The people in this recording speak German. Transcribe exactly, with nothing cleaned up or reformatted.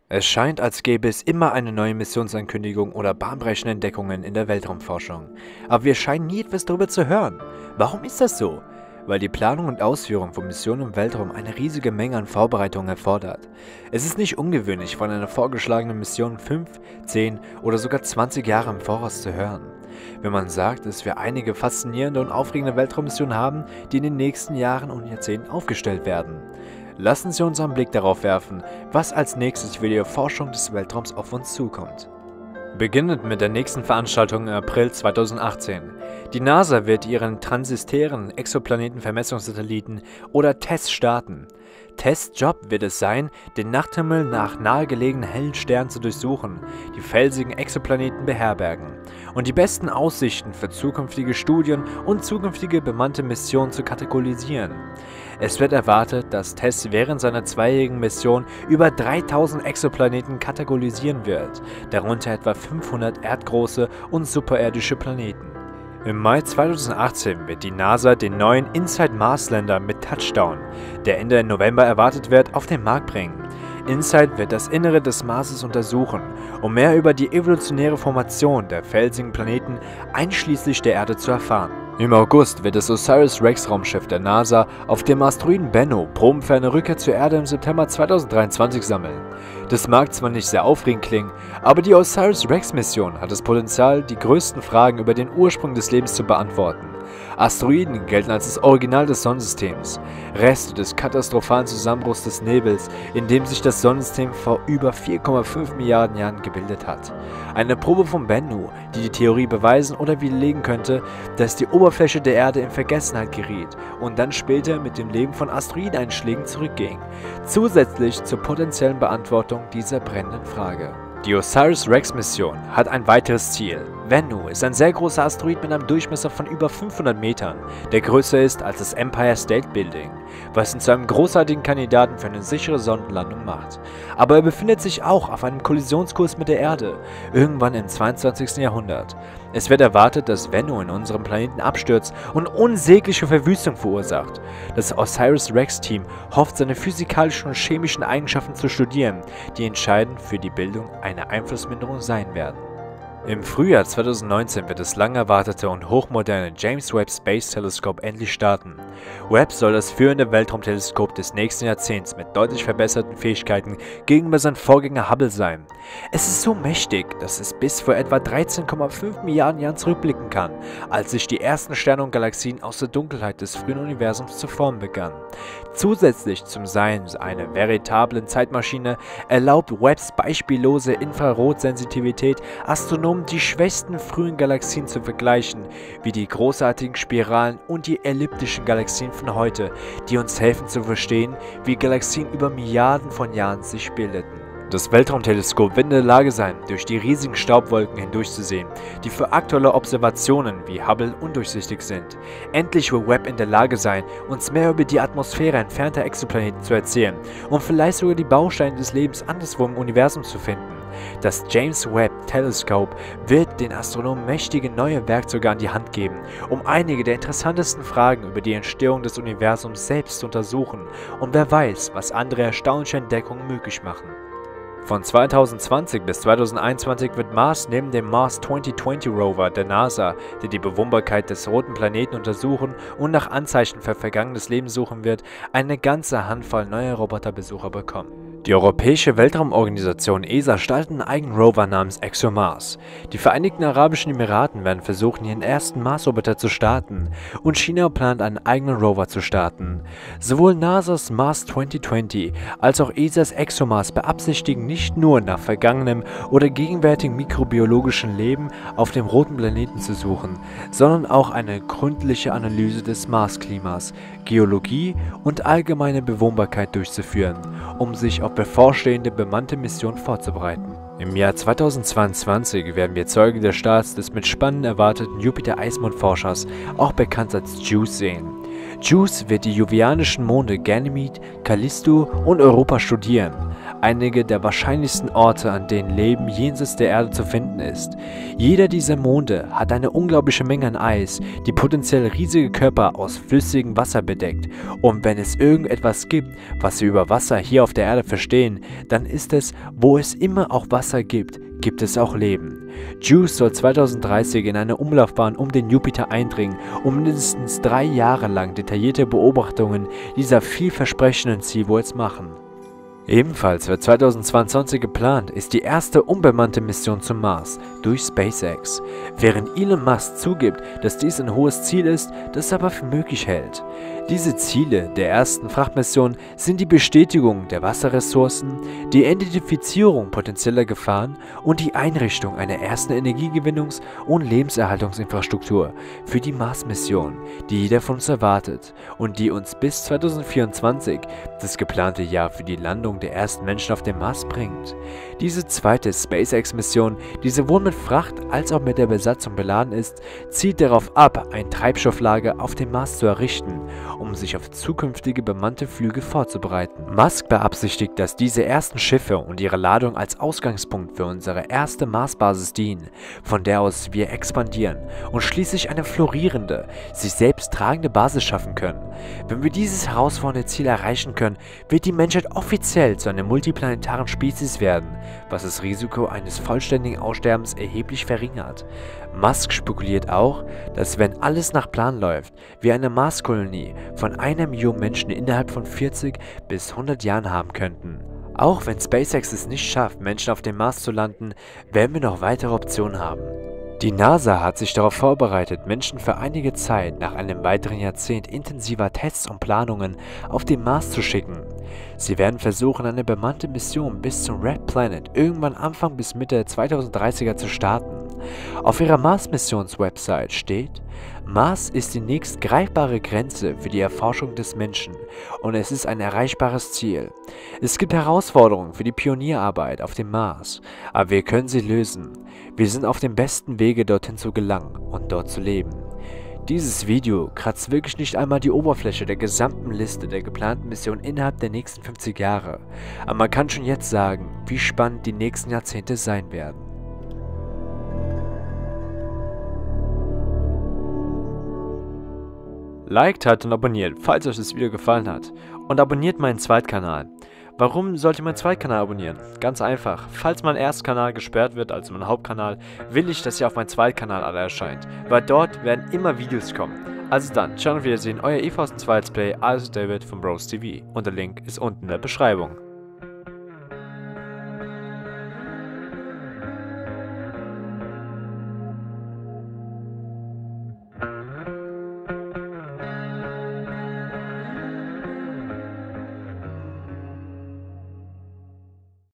Es scheint, als gäbe es immer eine neue Missionsankündigung oder bahnbrechende Entdeckungen in der Weltraumforschung. Aber wir scheinen nie etwas darüber zu hören. Warum ist das so? Weil die Planung und Ausführung von Missionen im Weltraum eine riesige Menge an Vorbereitungen erfordert. Es ist nicht ungewöhnlich, von einer vorgeschlagenen Mission fünf, zehn oder sogar zwanzig Jahre im Voraus zu hören. Wenn man sagt, dass wir einige faszinierende und aufregende Weltraummissionen haben, die in den nächsten Jahren und Jahrzehnten aufgestellt werden. Lassen Sie uns einen Blick darauf werfen, was als nächstes für die Erforschung des Weltraums auf uns zukommt. Beginnend mit der nächsten Veranstaltung im April zweitausendachtzehn. Die NASA wird ihren transitären Exoplanetenvermessungssatelliten oder TESS starten. TESS' Job wird es sein, den Nachthimmel nach nahegelegenen hellen Sternen zu durchsuchen, die felsigen Exoplaneten beherbergen und die besten Aussichten für zukünftige Studien und zukünftige bemannte Missionen zu kategorisieren. Es wird erwartet, dass TESS während seiner zweijährigen Mission über dreitausend Exoplaneten kategorisieren wird, darunter etwa fünfhundert erdgroße und superirdische Planeten. Im Mai zweitausendachtzehn wird die NASA den neuen Inside Mars Lander mit Touchdown, der Ende November erwartet wird, auf den Markt bringen. InSight wird das Innere des Marses untersuchen, um mehr über die evolutionäre Formation der felsigen Planeten einschließlich der Erde zu erfahren. Im August wird das OSIRIS-REx-Raumschiff der NASA auf dem Asteroiden Bennu Proben für eine Rückkehr zur Erde im September zweitausenddreiundzwanzig sammeln. Das mag zwar nicht sehr aufregend klingen, aber die OSIRIS-REx-Mission hat das Potenzial, die größten Fragen über den Ursprung des Lebens zu beantworten. Asteroiden gelten als das Original des Sonnensystems, Reste des katastrophalen Zusammenbruchs des Nebels, in dem sich das Sonnensystem vor über vier Komma fünf Milliarden Jahren gebildet hat. Eine Probe von Bennu, die die Theorie beweisen oder widerlegen könnte, dass die Oberfläche der Erde in Vergessenheit geriet und dann später mit dem Leben von Asteroideneinschlägen zurückging, zusätzlich zur potenziellen Beantwortung dieser brennenden Frage. Die OSIRIS-REx-Mission hat ein weiteres Ziel. Bennu ist ein sehr großer Asteroid mit einem Durchmesser von über fünfhundert Metern, der größer ist als das Empire State Building, was ihn zu einem großartigen Kandidaten für eine sichere Sondenlandung macht. Aber er befindet sich auch auf einem Kollisionskurs mit der Erde, irgendwann im zweiundzwanzigsten Jahrhundert. Es wird erwartet, dass Bennu in unserem Planeten abstürzt und unsägliche Verwüstung verursacht. Das OSIRIS-REx-Team hofft, seine physikalischen und chemischen Eigenschaften zu studieren, die entscheidend für die Bildung einer Einflussminderung sein werden. Im Frühjahr zweitausendneunzehn wird das lang erwartete und hochmoderne James Webb Space Telescope endlich starten. Webb soll das führende Weltraumteleskop des nächsten Jahrzehnts mit deutlich verbesserten Fähigkeiten gegenüber seinem Vorgänger Hubble sein. Es ist so mächtig, dass es bis vor etwa dreizehn Komma fünf Milliarden Jahren zurückblicken kann, als sich die ersten Sterne und Galaxien aus der Dunkelheit des frühen Universums zu formen begannen. Zusätzlich zum Sein einer veritablen Zeitmaschine erlaubt Webbs beispiellose Infrarotsensitivität Astronomen die schwächsten frühen Galaxien zu vergleichen, wie die großartigen Spiralen und die elliptischen Galaxien von heute, die uns helfen zu verstehen, wie Galaxien über Milliarden von Jahren sich bildeten. Das Weltraumteleskop wird in der Lage sein, durch die riesigen Staubwolken hindurchzusehen, die für aktuelle Observationen wie Hubble undurchsichtig sind. Endlich wird Webb in der Lage sein, uns mehr über die Atmosphäre entfernter Exoplaneten zu erzählen und vielleicht sogar die Bausteine des Lebens anderswo im Universum zu finden. Das James Webb Telescope wird den Astronomen mächtige neue Werkzeuge an die Hand geben, um einige der interessantesten Fragen über die Entstehung des Universums selbst zu untersuchen, und wer weiß, was andere erstaunliche Entdeckungen möglich machen. Von zweitausendzwanzig bis zweitausendeinundzwanzig wird Mars neben dem Mars zwanzig zwanzig Rover der NASA, der die Bewohnbarkeit des roten Planeten untersuchen und nach Anzeichen für vergangenes Leben suchen wird, eine ganze Handvoll neuer Roboterbesucher bekommen. Die Europäische Weltraumorganisation E S A startet einen eigenen Rover namens ExoMars. Die Vereinigten Arabischen Emiraten werden versuchen, ihren ersten Mars-Roboter zu starten, und China plant, einen eigenen Rover zu starten. Sowohl NASA's Mars zwanzig zwanzig als auch E S As ExoMars beabsichtigen nicht nur nach vergangenem oder gegenwärtigem mikrobiologischen Leben auf dem roten Planeten zu suchen, sondern auch eine gründliche Analyse des Marsklimas, Geologie und allgemeine Bewohnbarkeit durchzuführen, um sich auf bevorstehende bemannte Missionen vorzubereiten. Im Jahr zweitausendzweiundzwanzig werden wir Zeuge des Starts des mit Spannung erwarteten Jupiter-Eismond-Forschers, auch bekannt als JUICE, sehen. JUICE wird die jovianischen Monde Ganymede, Callisto und Europa studieren. einige der wahrscheinlichsten Orte, an denen Leben jenseits der Erde zu finden ist. Jeder dieser Monde hat eine unglaubliche Menge an Eis, die potenziell riesige Körper aus flüssigem Wasser bedeckt. Und wenn es irgendetwas gibt, was wir über Wasser hier auf der Erde verstehen, dann ist es, wo es immer auch Wasser gibt, gibt es auch Leben. JUICE soll zweitausenddreißig in eine Umlaufbahn um den Jupiter eindringen, um mindestens drei Jahre lang detaillierte Beobachtungen dieser vielversprechenden SeaWorlds machen. Ebenfalls für zweitausendzweiundzwanzig geplant ist die erste unbemannte Mission zum Mars durch SpaceX, während Elon Musk zugibt, dass dies ein hohes Ziel ist, das er aber für möglich hält. Diese Ziele der ersten Frachtmission sind die Bestätigung der Wasserressourcen, die Identifizierung potenzieller Gefahren und die Einrichtung einer ersten Energiegewinnungs- und Lebenserhaltungsinfrastruktur für die Mars-Mission, die jeder von uns erwartet und die uns bis zweitausendvierundzwanzig, das geplante Jahr für die Landung der ersten Menschen auf dem Mars, bringt. Diese zweite SpaceX-Mission, die sowohl mit Fracht als auch mit der Besatzung beladen ist, zielt darauf ab, ein Treibstofflager auf dem Mars zu errichten, um sich auf zukünftige bemannte Flüge vorzubereiten. Musk beabsichtigt, dass diese ersten Schiffe und ihre Ladung als Ausgangspunkt für unsere erste Marsbasis dienen, von der aus wir expandieren und schließlich eine florierende, sich selbst tragende Basis schaffen können. Wenn wir dieses herausfordernde Ziel erreichen können, wird die Menschheit offiziell zu einer multiplanetaren Spezies werden, was das Risiko eines vollständigen Aussterbens erheblich verringert. Musk spekuliert auch, dass wenn alles nach Plan läuft, wir eine Marskolonie von einer Million Menschen innerhalb von vierzig bis hundert Jahren haben könnten. Auch wenn SpaceX es nicht schafft, Menschen auf dem Mars zu landen, werden wir noch weitere Optionen haben. Die NASA hat sich darauf vorbereitet, Menschen für einige Zeit nach einem weiteren Jahrzehnt intensiver Tests und Planungen auf den Mars zu schicken. Sie werden versuchen, eine bemannte Mission bis zum Red Planet irgendwann Anfang bis Mitte der zweitausenddreißiger zu starten. Auf ihrer Mars-Missions-Website steht: Mars ist die nächst greifbare Grenze für die Erforschung des Menschen und es ist ein erreichbares Ziel. Es gibt Herausforderungen für die Pionierarbeit auf dem Mars, aber wir können sie lösen. Wir sind auf dem besten Wege, dorthin zu gelangen und dort zu leben. Dieses Video kratzt wirklich nicht einmal die Oberfläche der gesamten Liste der geplanten Missionen innerhalb der nächsten fünfzig Jahre, aber man kann schon jetzt sagen, wie spannend die nächsten Jahrzehnte sein werden. Liked, teilt und abonniert, falls euch das Video gefallen hat. Und abonniert meinen Zweitkanal. Warum sollte mein Zweitkanal abonnieren? Ganz einfach. Falls mein Erstkanal gesperrt wird, also mein Hauptkanal, will ich, dass ihr auf meinem Zweitkanal alle erscheint. Weil dort werden immer Videos kommen. Also dann, ciao und Wiedersehen, euer E V zwei Let's Play, also David von Bros T V. Und der Link ist unten in der Beschreibung.